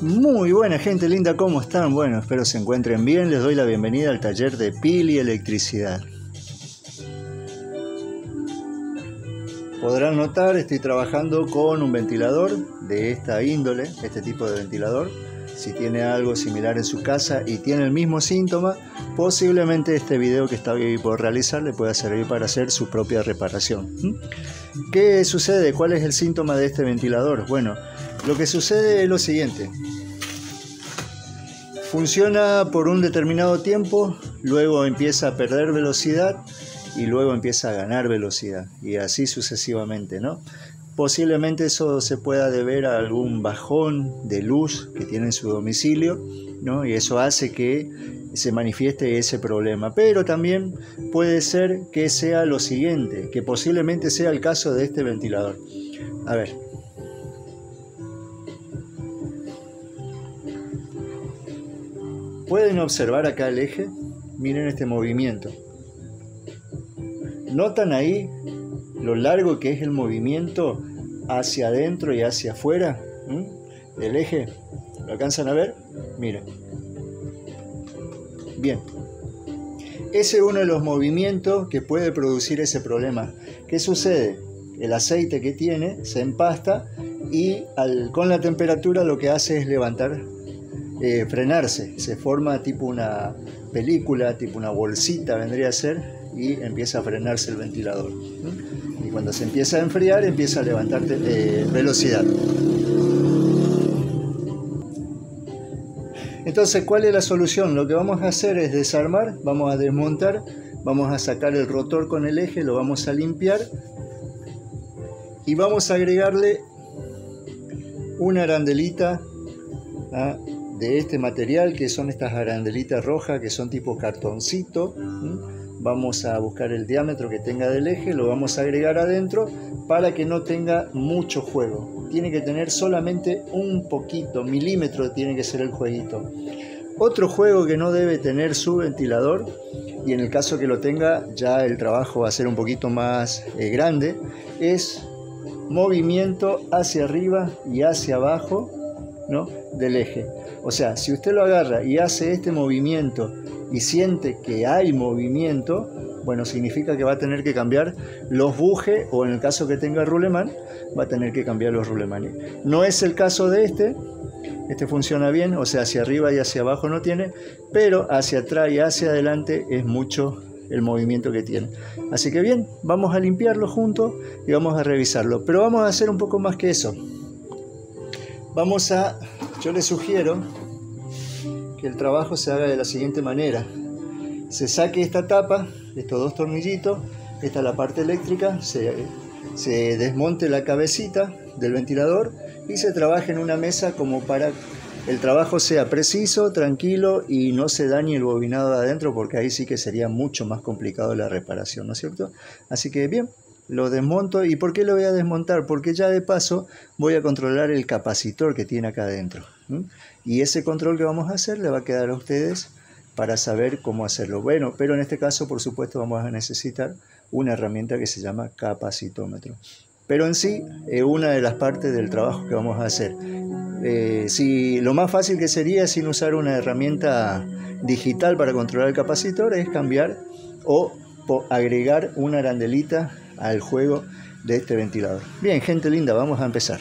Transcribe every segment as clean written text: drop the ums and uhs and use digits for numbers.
Muy buena gente linda, ¿cómo están? Bueno, espero se encuentren bien. Les doy la bienvenida al taller de Pili Electricidad. Podrán notar, estoy trabajando con un ventilador de esta índole, este tipo de ventilador. Si tiene algo similar en su casa y tiene el mismo síntoma, posiblemente este video que está por realizar le pueda servir para hacer su propia reparación. ¿Qué sucede? ¿Cuál es el síntoma de este ventilador? Bueno, lo que sucede es lo siguiente. Funciona por un determinado tiempo, luego empieza a perder velocidad y luego empieza a ganar velocidad y así sucesivamente, ¿no? Posiblemente eso se pueda deber a algún bajón de luz que tiene en su domicilio, ¿no? Y eso hace que se manifieste ese problema. Pero también puede ser que sea lo siguiente, que posiblemente sea el caso de este ventilador. A ver. Pueden observar acá el eje, miren este movimiento. ¿Notan ahí lo largo que es el movimiento hacia adentro y hacia afuera del eje? ¿Lo alcanzan a ver? Miren. Bien. Ese es uno de los movimientos que puede producir ese problema. ¿Qué sucede? El aceite que tiene se empasta y con la temperatura lo que hace es levantar, frenarse. Se forma tipo una película, tipo una bolsita vendría a ser, y empieza a frenarse el ventilador. Y cuando se empieza a enfriar, empieza a levantar velocidad. Entonces, ¿cuál es la solución? Lo que vamos a hacer es desarmar, vamos a desmontar, vamos a sacar el rotor con el eje, lo vamos a limpiar y vamos a agregarle una arandelita de este material, que son estas arandelitas rojas que son tipo cartoncito. Vamos a buscar el diámetro que tenga del eje, lo vamos a agregar adentro para que no tenga mucho juego. Tiene que tener solamente un poquito, milímetro tiene que ser el jueguito. Otro juego que no debe tener su ventilador, y en el caso que lo tenga ya el trabajo va a ser un poquito más grande, es movimiento hacia arriba y hacia abajo, ¿no?, del eje. O sea, si usted lo agarra y hace este movimiento y siente que hay movimiento, bueno, significa que va a tener que cambiar los bujes, o en el caso que tenga rulemán, va a tener que cambiar los rulemanes. No es el caso de este funciona bien, o sea, hacia arriba y hacia abajo no tiene, pero hacia atrás y hacia adelante es mucho el movimiento que tiene. Así que bien, vamos a limpiarlo juntos y vamos a revisarlo, pero vamos a hacer un poco más que eso. Yo les sugiero que el trabajo se haga de la siguiente manera. Se saque esta tapa, estos dos tornillitos, esta es la parte eléctrica, se desmonte la cabecita del ventilador y se trabaje en una mesa como para el trabajo sea preciso, tranquilo y no se dañe el bobinado de adentro, porque ahí sí que sería mucho más complicado la reparación, ¿no es cierto? Así que bien, lo desmonto. ¿Y por qué lo voy a desmontar? Porque ya de paso voy a controlar el capacitor que tiene acá adentro. Y ese control que vamos a hacer le va a quedar a ustedes para saber cómo hacerlo. Bueno, pero en este caso, por supuesto, vamos a necesitar una herramienta que se llama capacitómetro. Pero en sí, es una de las partes del trabajo que vamos a hacer. Lo más fácil que sería sin usar una herramienta digital para controlar el capacitor es cambiar o agregar una arandelita al juego de este ventilador. Bien, gente linda, vamos a empezar.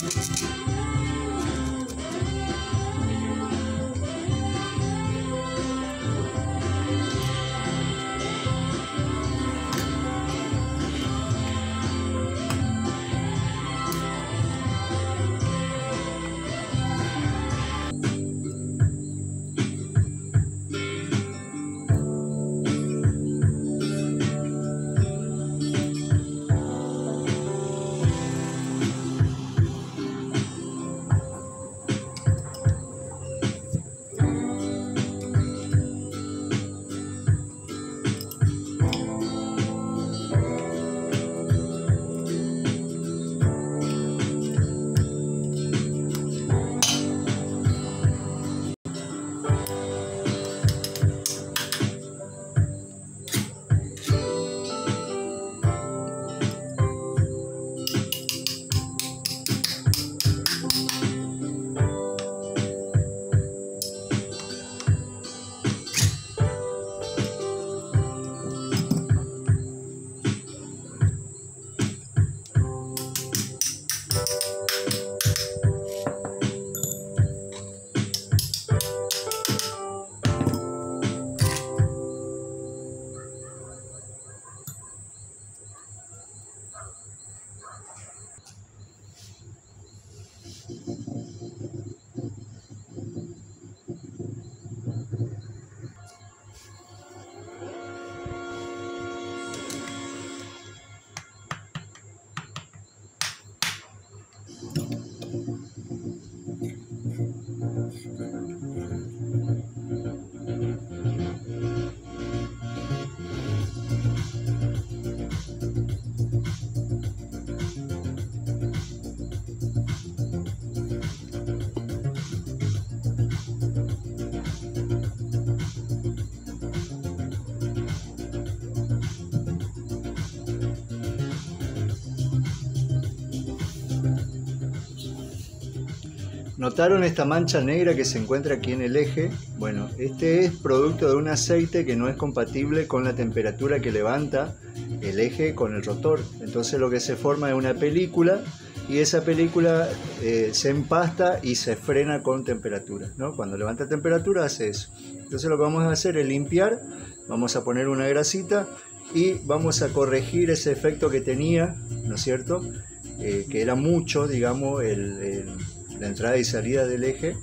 ¿Notaron esta mancha negra que se encuentra aquí en el eje? Bueno, este es producto de un aceite que no es compatible con la temperatura que levanta el eje con el rotor. Entonces lo que se forma es una película y esa película se empasta y se frena con temperatura, ¿no? Cuando levanta temperatura hace eso. Entonces lo que vamos a hacer es limpiar, vamos a poner una grasita y vamos a corregir ese efecto que tenía, ¿no es cierto? Que era mucho, digamos, la entrada y salida del eje,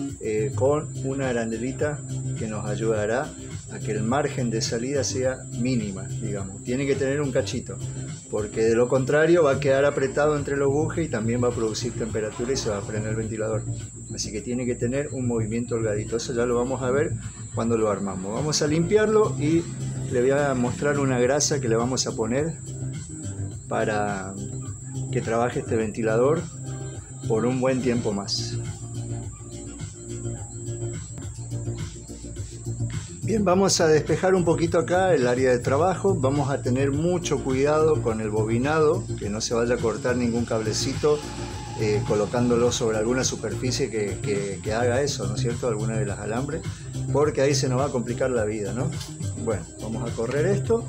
con una arandelita que nos ayudará a que el margen de salida sea mínima, digamos. Tiene que tener un cachito, porque de lo contrario va a quedar apretado entre los bujes y también va a producir temperatura y se va a frenar el ventilador. Así que tiene que tener un movimiento holgadito. Eso ya lo vamos a ver cuando lo armamos. Vamos a limpiarlo y le voy a mostrar una grasa que le vamos a poner para que trabaje este ventilador por un buen tiempo más. Bien, vamos a despejar un poquito acá el área de trabajo. Vamos a tener mucho cuidado con el bobinado, que no se vaya a cortar ningún cablecito colocándolo sobre alguna superficie que haga eso, ¿no es cierto? Alguna de las alambres, porque ahí se nos va a complicar la vida, ¿no? Bueno, vamos a correr esto.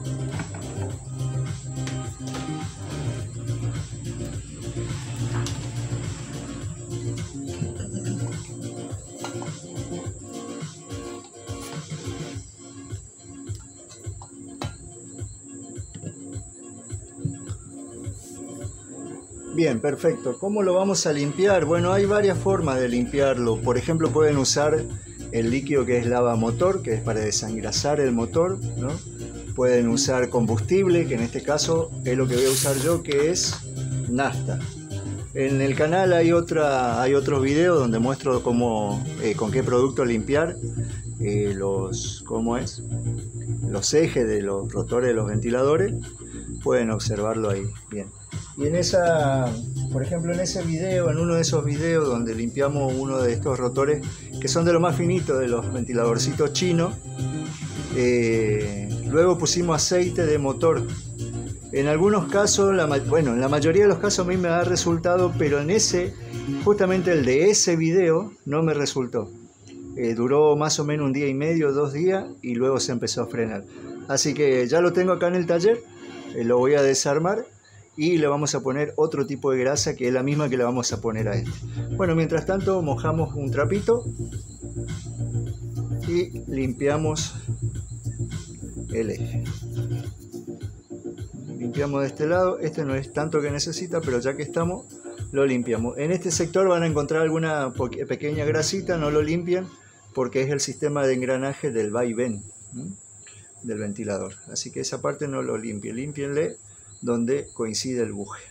Bien, perfecto. ¿Cómo lo vamos a limpiar? Bueno, hay varias formas de limpiarlo. Por ejemplo, pueden usar el líquido que es lava motor, que es para desengrasar el motor, ¿no? Pueden usar combustible, que en este caso es lo que voy a usar yo, que es nafta. En el canal hay otros videos donde muestro cómo, con qué producto limpiar los ejes de los rotores de los ventiladores. Pueden observarlo ahí. Bien. Y por ejemplo, en uno de esos videos donde limpiamos uno de estos rotores, que son de lo más finito de los ventiladorcitos chinos, luego pusimos aceite de motor. En algunos casos, en la mayoría de los casos a mí me da resultado, pero justamente el de ese video no me resultó. Duró más o menos 1 día y medio, 2 días, y luego se empezó a frenar. Así que ya lo tengo acá en el taller, lo voy a desarmar y le vamos a poner otro tipo de grasa que es la misma que le vamos a poner a este. Bueno, mientras tanto mojamos un trapito y limpiamos el eje. Limpiamos de este lado, este no es tanto que necesita, pero ya que estamos, lo limpiamos. En este sector van a encontrar alguna pequeña grasita, no lo limpien porque es el sistema de engranaje del vaivén del ventilador. Así que esa parte no lo limpien, límpienle donde coincide el buje.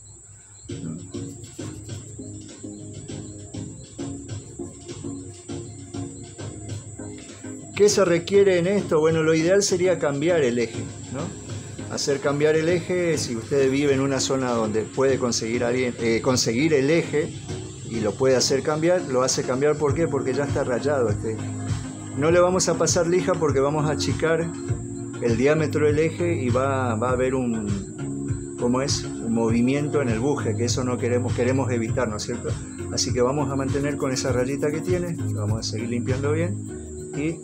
¿Qué se requiere en esto? Bueno, lo ideal sería cambiar el eje, ¿no? Hacer cambiar el eje. Si usted vive en una zona donde puede conseguir el eje y lo puede hacer cambiar, lo hace cambiar. ¿Por qué? Porque ya está rayado este eje. No le vamos a pasar lija porque vamos a achicar el diámetro del eje y va a haber un movimiento en el buje, que eso no queremos evitar, ¿no es cierto? Así que vamos a mantener con esa rayita que tiene, lo vamos a seguir limpiando bien y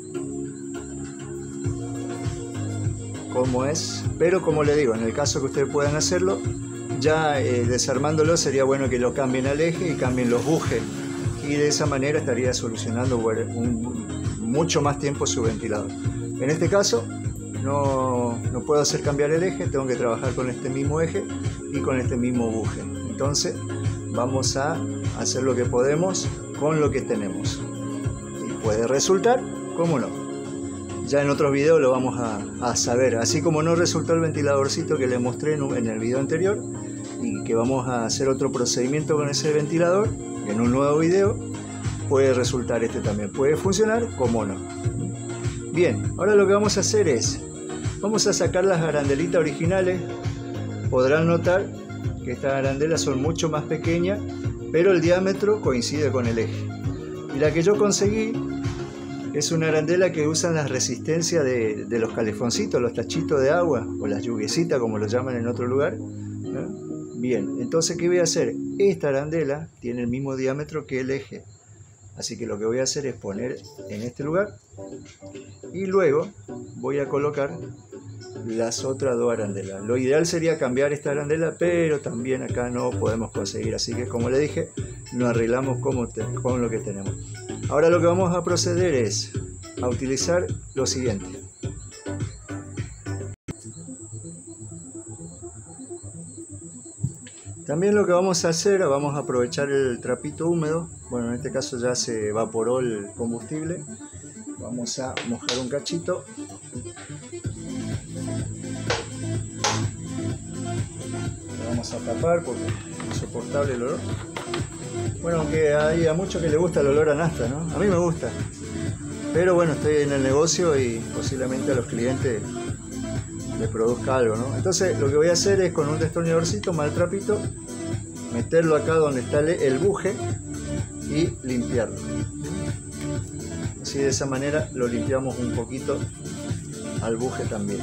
pero como le digo, en el caso que ustedes puedan hacerlo, ya desarmándolo sería bueno que lo cambien al eje y cambien los bujes, y de esa manera estaría solucionando mucho más tiempo su ventilador. En este caso no puedo hacer cambiar el eje, tengo que trabajar con este mismo eje y con este mismo buje. Entonces vamos a hacer lo que podemos con lo que tenemos, y puede resultar, cómo no. Ya en otros videos lo vamos a saber, así como no resultó el ventiladorcito que les mostré en el video anterior, y que vamos a hacer otro procedimiento con ese ventilador en un nuevo video, puede resultar este también, puede funcionar, como no. Bien, ahora lo que vamos a hacer es, vamos a sacar las arandelitas originales. Podrán notar que estas arandelas son mucho más pequeñas, pero el diámetro coincide con el eje. Y la que yo conseguí es una arandela que usan las resistencias de los calefoncitos, los tachitos de agua, o las lluviecitas como lo llaman en otro lugar, ¿no? Bien, entonces ¿qué voy a hacer? Esta arandela tiene el mismo diámetro que el eje, así que lo que voy a hacer es poner en este lugar y luego voy a colocar las otras dos arandelas. Lo ideal sería cambiar esta arandela, pero también acá no podemos conseguir, así que como le dije, nos arreglamos con lo que tenemos. Ahora lo que vamos a proceder es a utilizar lo siguiente. También lo que vamos a hacer, vamos a aprovechar el trapito húmedo. Bueno, en este caso ya se evaporó el combustible. Vamos a mojar un cachito. Lo vamos a tapar porque es insoportable el olor. Bueno, aunque hay a muchos que les gusta el olor a nafta, ¿no? A mí me gusta. Pero bueno, estoy en el negocio y posiblemente a los clientes les produzca algo, ¿no? Entonces lo que voy a hacer es con un destornilladorcito, mal trapito, meterlo acá donde está el buje y limpiarlo. Así de esa manera lo limpiamos un poquito al buje también.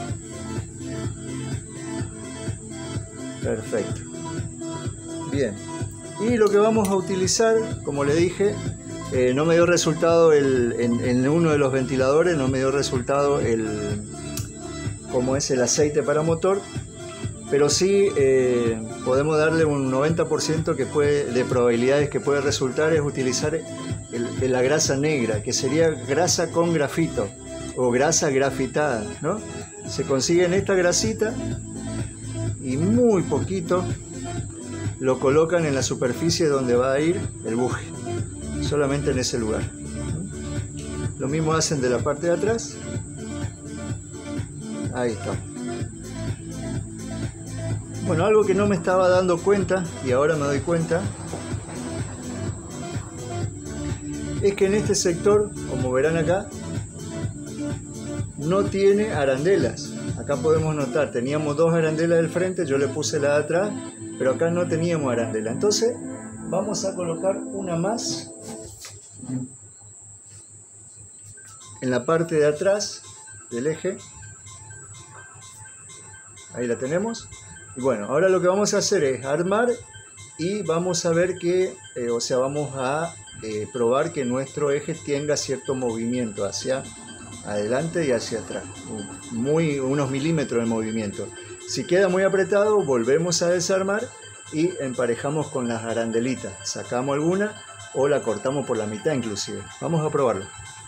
Perfecto. Bien. Y lo que vamos a utilizar, como le dije, no me dio resultado en uno de los ventiladores, no me dio resultado como es el aceite para motor, pero sí podemos darle un 90% de probabilidades que puede resultar es utilizar la grasa negra, que sería grasa con grafito o grasa grafitada, ¿no? Se consigue en esta grasita y muy poquito lo colocan en la superficie donde va a ir el buje, solamente en ese lugar. Lo mismo hacen de la parte de atrás. Ahí está. Bueno, algo que no me estaba dando cuenta y ahora me doy cuenta es que en este sector, como verán acá, no tiene arandelas. Acá podemos notar, teníamos dos arandelas del frente, yo le puse la de atrás, pero acá no teníamos arandela. Entonces vamos a colocar una más en la parte de atrás del eje. Ahí la tenemos. Y bueno, ahora lo que vamos a hacer es armar y vamos a ver que, vamos a probar que nuestro eje tenga cierto movimiento hacia adelante y hacia atrás, unos milímetros de movimiento. Si queda muy apretado, volvemos a desarmar y emparejamos con las arandelitas. Sacamos alguna o la cortamos por la mitad inclusive. Vamos a probarlo.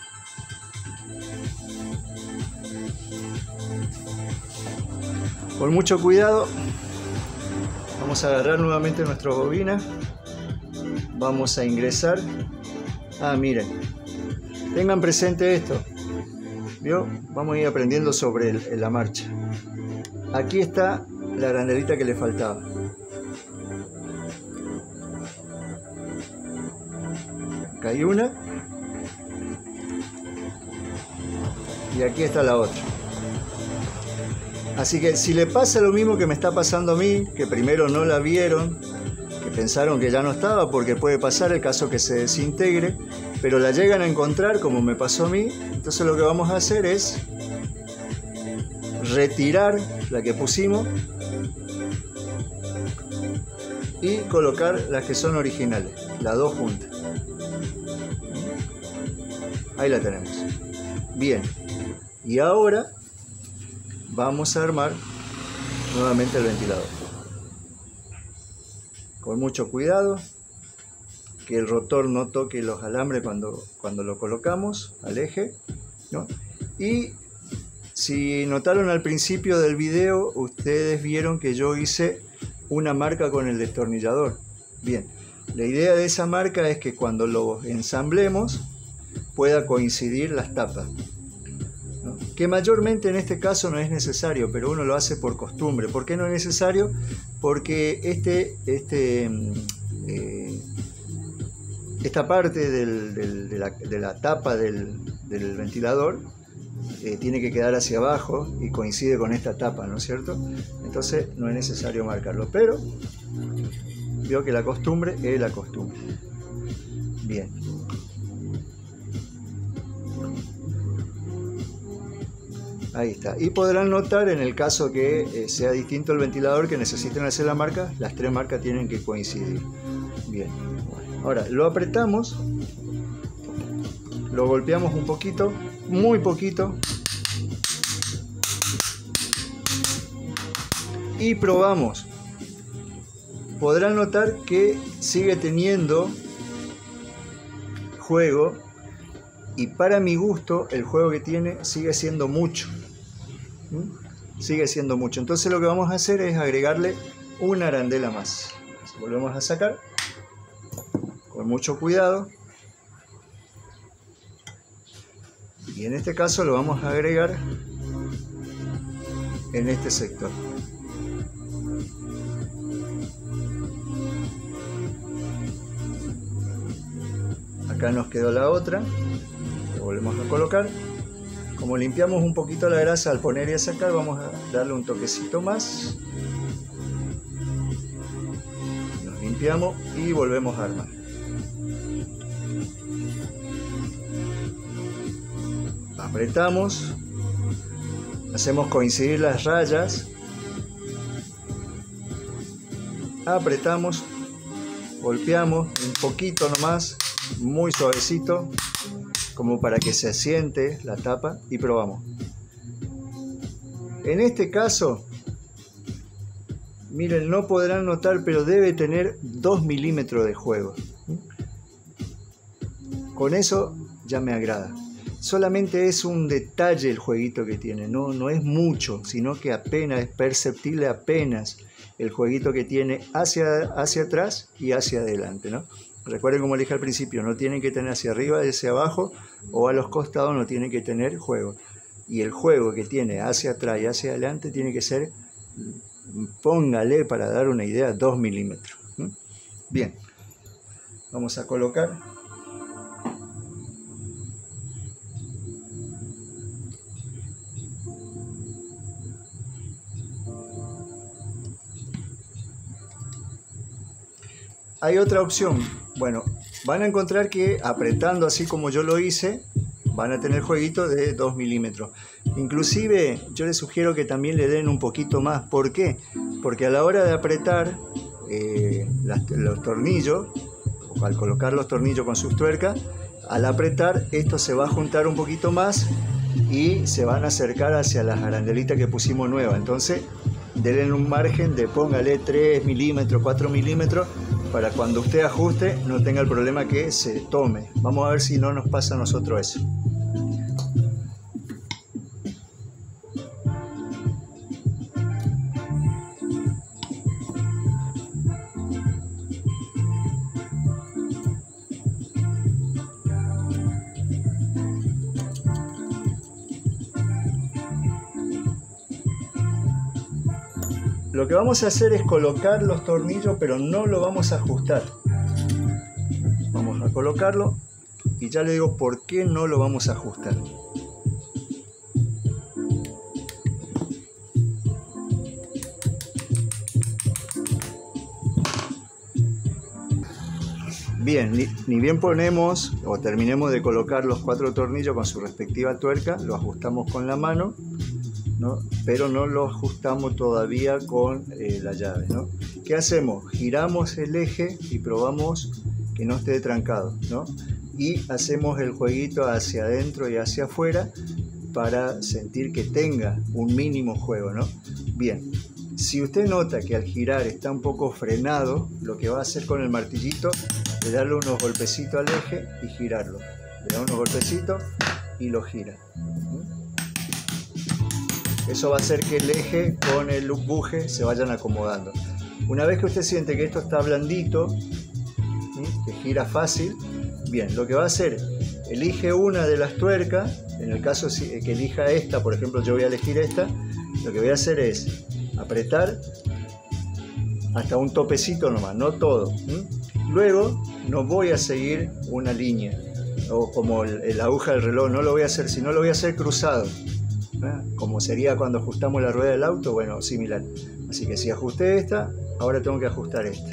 Con mucho cuidado, vamos a agarrar nuevamente nuestra bobina. Vamos a ingresar. Ah, miren, tengan presente esto. ¿Vio? Vamos a ir aprendiendo sobre la marcha. Aquí está la arandelita que le faltaba. Acá hay una. Y aquí está la otra. Así que si le pasa lo mismo que me está pasando a mí, que primero no la vieron, que pensaron que ya no estaba, porque puede pasar el caso que se desintegre, pero la llegan a encontrar como me pasó a mí, entonces lo que vamos a hacer es retirar la que pusimos y colocar las que son originales, las dos juntas. Ahí la tenemos. Bien, y ahora vamos a armar nuevamente el ventilador. Con mucho cuidado, que el rotor no toque los alambres cuando lo colocamos al eje, ¿no? Y si notaron al principio del video, ustedes vieron que yo hice una marca con el destornillador. Bien, la idea de esa marca es que cuando lo ensamblemos pueda coincidir las tapas, ¿no? Que mayormente en este caso no es necesario, pero uno lo hace por costumbre. ¿Por qué no es necesario? Porque esta parte de la tapa del ventilador tiene que quedar hacia abajo y coincide con esta tapa, ¿no es cierto? Entonces no es necesario marcarlo, pero veo que la costumbre es la costumbre. Bien. Ahí está. Y podrán notar en el caso que sea distinto el ventilador, que necesiten hacer la marca, las tres marcas tienen que coincidir. Bien. Ahora lo apretamos, lo golpeamos un poquito, muy poquito, y probamos. Podrán notar que sigue teniendo juego, y para mi gusto el juego que tiene sigue siendo mucho. Sigue siendo mucho. Entonces lo que vamos a hacer es agregarle una arandela más. Volvemos a sacar con mucho cuidado, y en este caso lo vamos a agregar en este sector. Acá nos quedó la otra, lo volvemos a colocar. Como limpiamos un poquito la grasa al poner y a sacar, vamos a darle un toquecito más. Nos limpiamos y volvemos a armar. Apretamos, hacemos coincidir las rayas, apretamos, golpeamos un poquito nomás, muy suavecito, como para que se asiente la tapa, y probamos. En este caso, miren, no podrán notar, pero debe tener 2 milímetros de juego. Con eso ya me agrada. Solamente es un detalle el jueguito que tiene, no es mucho, sino que apenas es perceptible, apenas el jueguito que tiene hacia atrás y hacia adelante, ¿no? Recuerden, como les dije al principio, no tienen que tener hacia arriba y hacia abajo, o a los costados no tienen que tener juego. Y el juego que tiene hacia atrás y hacia adelante tiene que ser, póngale para dar una idea, 2 milímetros. Bien, vamos a colocar. Hay otra opción. Bueno, van a encontrar que apretando así como yo lo hice, van a tener jueguito de 2 milímetros. Inclusive yo les sugiero que también le den un poquito más. ¿Por qué? Porque a la hora de apretar los tornillos, o al colocar los tornillos con sus tuercas, al apretar esto se va a juntar un poquito más y se van a acercar hacia las arandelitas que pusimos nuevas. Entonces denle un margen de, póngale 3 milímetros, 4 milímetros, para cuando usted ajuste no tenga el problema que se tome. Vamos a ver si no nos pasa a nosotros eso. Lo que vamos a hacer es colocar los tornillos, pero no lo vamos a ajustar. Vamos a colocarlo y ya le digo por qué no lo vamos a ajustar. Bien, ni bien ponemos o terminemos de colocar los 4 tornillos con su respectiva tuerca, lo ajustamos con la mano, ¿no? Pero no lo ajustamos todavía con la llave, ¿no? ¿Qué hacemos? Giramos el eje y probamos que no esté trancado, ¿no? Y hacemos el jueguito hacia adentro y hacia afuera para sentir que tenga un mínimo juego, ¿no? Bien, si usted nota que al girar está un poco frenado, lo que va a hacer con el martillito es darle unos golpecitos al eje y girarlo. Le da unos golpecitos y lo gira. Eso va a hacer que el eje con el buje se vayan acomodando. Una vez que usted siente que esto está blandito, ¿sí?, que gira fácil, bien, lo que va a hacer, elige una de las tuercas. En el caso que elija esta, por ejemplo, yo voy a elegir esta, lo que voy a hacer es apretar hasta un topecito nomás, no todo. Luego no voy a seguir una línea, o como la aguja del reloj, no lo voy a hacer, sino lo voy a hacer cruzado. Como sería cuando ajustamos la rueda del auto, bueno, similar. Así que si ajusté esta, ahora tengo que ajustar esta.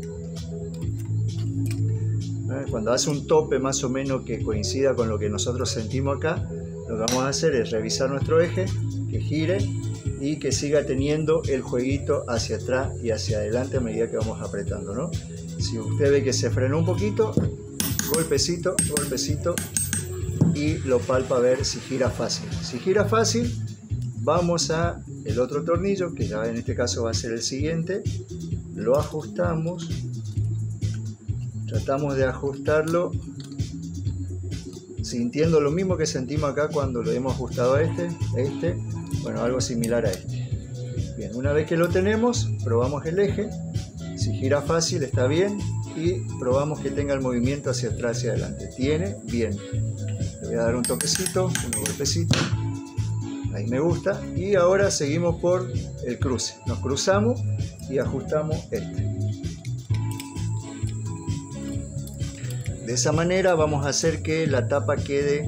Cuando hace un tope más o menos que coincida con lo que nosotros sentimos acá, lo que vamos a hacer es revisar nuestro eje, que gire y que siga teniendo el jueguito hacia atrás y hacia adelante a medida que vamos apretando, ¿no? Si usted ve que se frenó un poquito, golpecito, golpecito, y lo palpa a ver si gira fácil. Si gira fácil, vamos a el otro tornillo, que ya en este caso va a ser el siguiente, lo ajustamos, tratamos de ajustarlo sintiendo lo mismo que sentimos acá cuando lo hemos ajustado a este, bueno, algo similar a este. Bien, una vez que lo tenemos, probamos el eje, si gira fácil está bien, y probamos que tenga el movimiento hacia atrás y hacia adelante. Tiene, bien. Le voy a dar un toquecito, un golpecito, ahí me gusta, y ahora seguimos por el cruce. Nos cruzamos y ajustamos este. De esa manera vamos a hacer que la tapa quede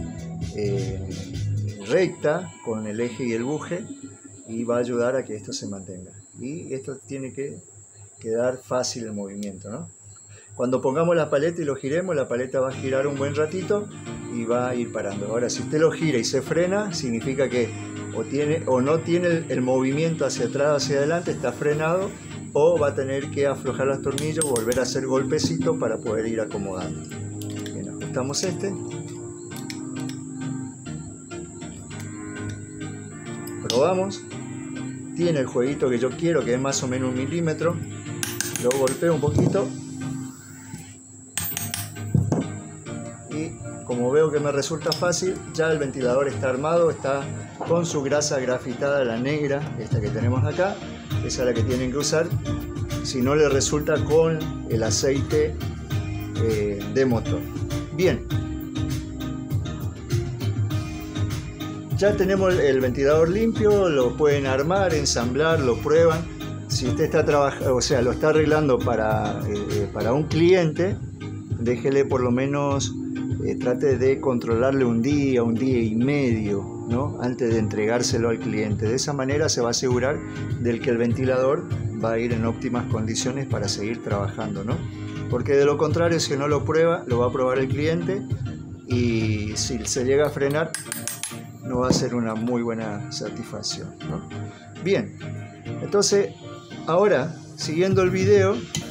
recta con el eje y el buje, y va a ayudar a que esto se mantenga. Y esto tiene que quedar fácil el movimiento, ¿no? Cuando pongamos la paleta y lo giremos, la paleta va a girar un buen ratito y va a ir parando. Ahora, si usted lo gira y se frena, significa que o no tiene el movimiento hacia atrás, hacia adelante, está frenado, o va a tener que aflojar los tornillos, volver a hacer golpecito para poder ir acomodando. Bien, ajustamos este. Probamos. Tiene el jueguito que yo quiero, que es más o menos 1 milímetro. Lo golpeo un poquito. Y como veo que me resulta fácil, ya el ventilador está armado, está con su grasa grafitada, la negra, esta que tenemos acá. Esa es la que tienen que usar. Si no le resulta con el aceite de motor. Bien. Ya tenemos el ventilador limpio, lo pueden armar, ensamblar, lo prueban. Si usted está trabajando, o sea, lo está arreglando para un cliente, déjele por lo menos, trate de controlarle un día y medio, ¿no?, antes de entregárselo al cliente. De esa manera se va a asegurar del que el ventilador va a ir en óptimas condiciones para seguir trabajando, ¿no? Porque de lo contrario, si no lo prueba, lo va a probar el cliente, y si se llega a frenar, no va a ser una muy buena satisfacción, ¿no? Bien, entonces ahora, siguiendo el video,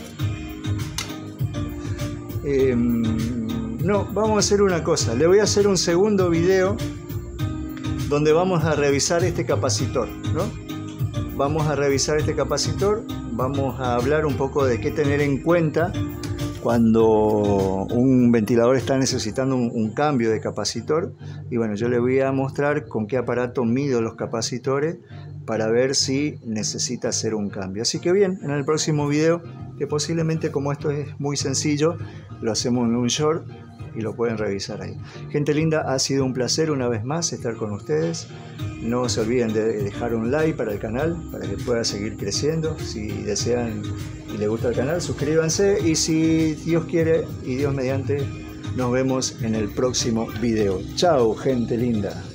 vamos a hacer una cosa. Le voy a hacer un segundo video donde vamos a revisar este capacitor, ¿no? vamos a revisar este capacitor, vamos a hablar un poco de qué tener en cuenta cuando un ventilador está necesitando un cambio de capacitor. Y bueno, yo le voy a mostrar con qué aparato mido los capacitores para ver si necesita hacer un cambio. Así que bien, en el próximo video, que posiblemente, como esto es muy sencillo, lo hacemos en un short y lo pueden revisar ahí. Gente linda, ha sido un placer una vez más estar con ustedes. No se olviden de dejar un like para el canal, para que pueda seguir creciendo. Si desean y les gusta el canal, suscríbanse. Y si Dios quiere y Dios mediante, nos vemos en el próximo video. Chao, gente linda.